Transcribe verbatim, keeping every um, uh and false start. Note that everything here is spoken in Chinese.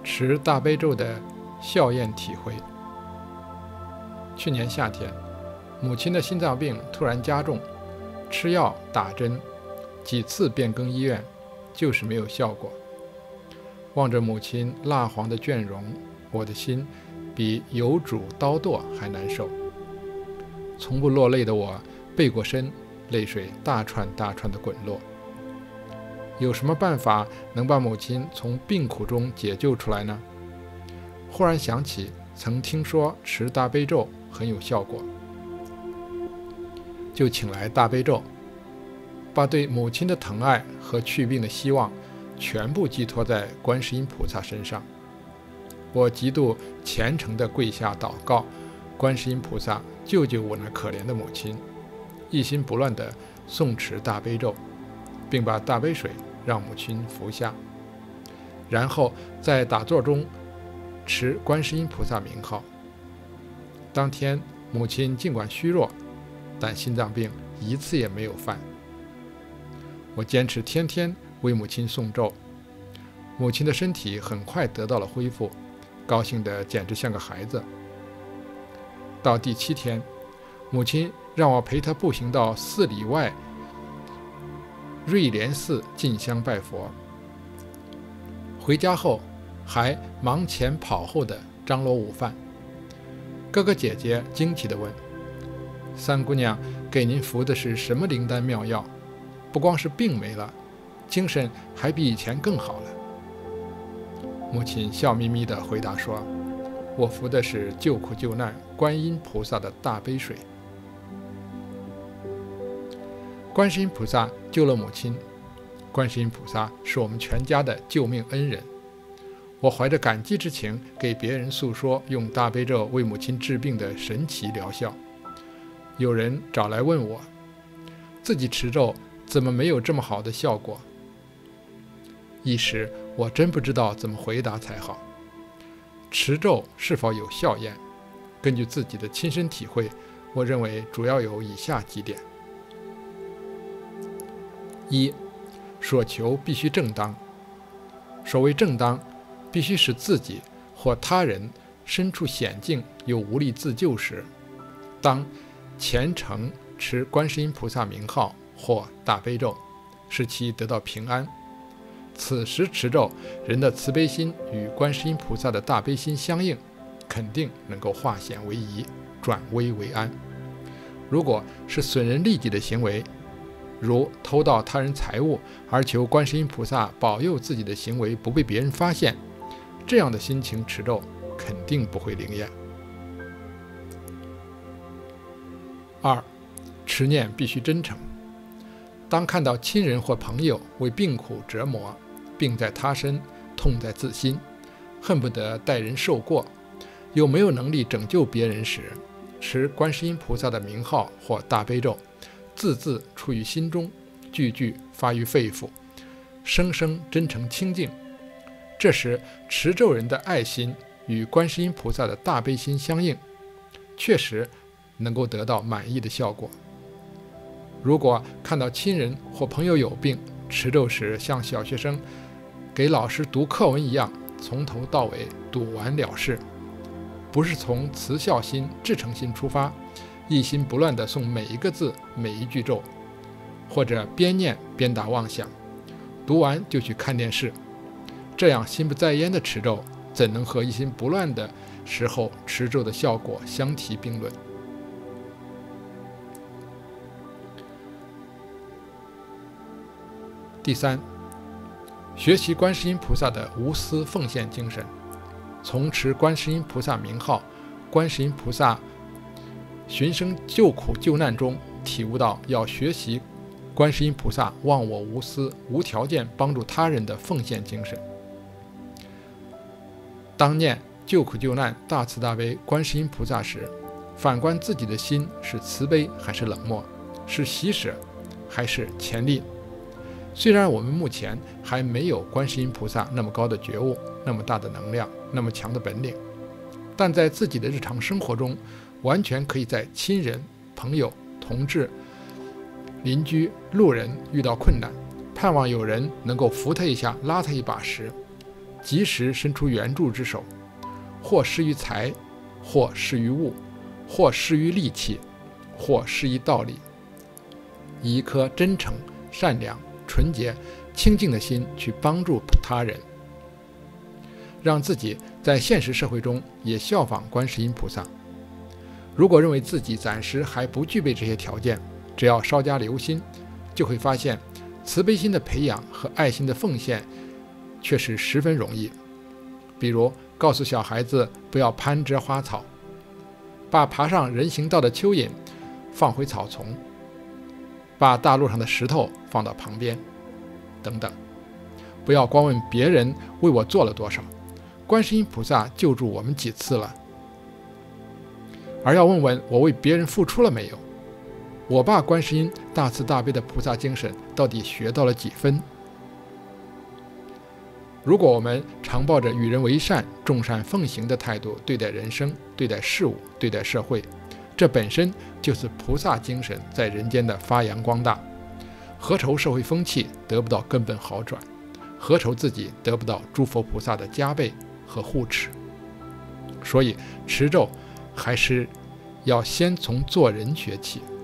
持大悲咒的效验体会。去年夏天，母亲的心脏病突然加重，吃药打针，几次变更医院，就是没有效果。望着母亲蜡黄的倦容，我的心比油煮刀剁还难受。从不落泪的我背过身，泪水大串大串的滚落。有什么办法能把母亲从病苦中解救出来呢？忽然想起曾听说持大悲咒很有效果，就请来大悲咒，把对母亲的疼爱和去病的希望全部寄托在观世音菩萨身上。我极度虔诚地跪下祷告，观世音菩萨救救我那可怜的母亲，一心不乱地诵持大悲咒，并把大悲水让母亲服下，然后在打坐中持观世音菩萨名号。当天母亲尽管虚弱，但心脏病一次也没有犯。我坚持天天为母亲诵咒，母亲的身体很快得到了恢复，高兴得简直像个孩子。到第七天，母亲让我陪她步行到四里外瑞莲寺进香拜佛。回家后还忙前跑后的张罗午饭。哥哥姐姐惊奇地问：三姑娘给您服的是什么灵丹妙药？不光是病没了，精神还比以前更好了。母亲笑眯眯地回答说：我服的是救苦救难观音菩萨的大悲水。观世音菩萨救了母亲，观世音菩萨是我们全家的救命恩人。我怀着感激之情给别人诉说用大悲咒为母亲治病的神奇疗效。有人找来问我，自己持咒怎么没有这么好的效果？一时我真不知道怎么回答才好。持咒是否有效验？根据自己的亲身体会，我认为主要有以下几点：一、所求必须正当。所谓正当，必须使自己或他人身处险境又无力自救时，当虔诚持观世音菩萨名号或大悲咒，使其得到平安。此时持咒，人的慈悲心与观世音菩萨的大悲心相应，肯定能够化险为夷，转危为安。如果是损人利己的行为，如偷盗他人财物而求观世音菩萨保佑自己的行为不被别人发现，这样的心情持咒肯定不会灵验。二、持念必须真诚。当看到亲人或朋友为病苦折磨，病在他身，痛在自心，恨不得代人受过，又没有能力拯救别人时，持观世音菩萨的名号或大悲咒，字字出于心中，句句发于肺腑，声声真诚清净。这时持咒人的爱心与观世音菩萨的大悲心相应，确实能够得到满意的效果。如果看到亲人或朋友有病，持咒时像小学生给老师读课文一样，从头到尾读完了事，不是从慈孝心、至诚心出发，一心不乱地诵每一个字、每一句咒，或者边念边打妄想，读完就去看电视，这样心不在焉的持咒，怎能和一心不乱的时候持咒的效果相提并论？第三，学习观世音菩萨的无私奉献精神，从持观世音菩萨名号、观世音菩萨寻声救苦救难中，体悟到要学习观世音菩萨忘我无私、无条件帮助他人的奉献精神。当念救苦救难大慈大悲观世音菩萨时，反观自己的心是慈悲还是冷漠，是喜舍还是潜力。虽然我们目前还没有观世音菩萨那么高的觉悟、那么大的能量、那么强的本领，但在自己的日常生活中，完全可以在亲人、朋友、同志、邻居、路人遇到困难，盼望有人能够扶他一下、拉他一把时， 及时伸出援助之手，或施于财，或施于物，或施于力气，或施于道理，以一颗真诚、善良、纯洁、清净的心去帮助他人，让自己在现实社会中也效仿观世音菩萨。如果认为自己暂时还不具备这些条件，只要稍加留心，就会发现慈悲心的培养和爱心的奉献却是十分容易。比如告诉小孩子不要攀折花草，把爬上人行道的蚯蚓放回草丛，把大路上的石头放到旁边，等等。不要光问别人为我做了多少，观世音菩萨救助我们几次了，而要问问我为别人付出了没有，我爸观世音大慈大悲的菩萨精神到底学到了几分。如果我们常抱着与人为善、众善奉行的态度对待人生、对待事物、对待社会，这本身就是菩萨精神在人间的发扬光大。何愁社会风气得不到根本好转？何愁自己得不到诸佛菩萨的加倍和护持？所以持咒还是要先从做人学起。